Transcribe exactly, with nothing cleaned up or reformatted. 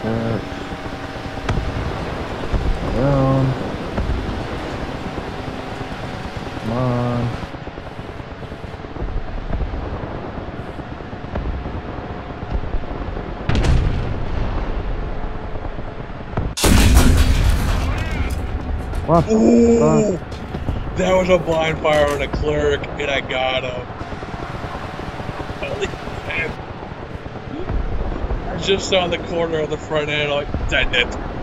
Catch. Down. Come on. What? Ooh, that was a blind fire on a clerk, and I got him. Holy shit. I just saw the corner of the front end, like, dang it.